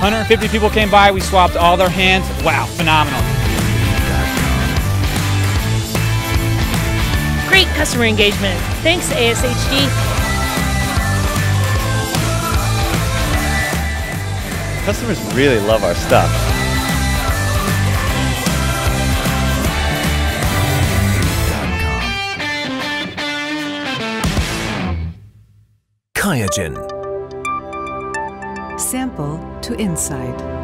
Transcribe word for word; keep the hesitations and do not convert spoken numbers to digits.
hundred fifty people came by. We swapped all their hands. Wow, phenomenal. Great customer engagement. Thanks, A S H D. Customers really love our stuff. QIAGEN. Sample to insight.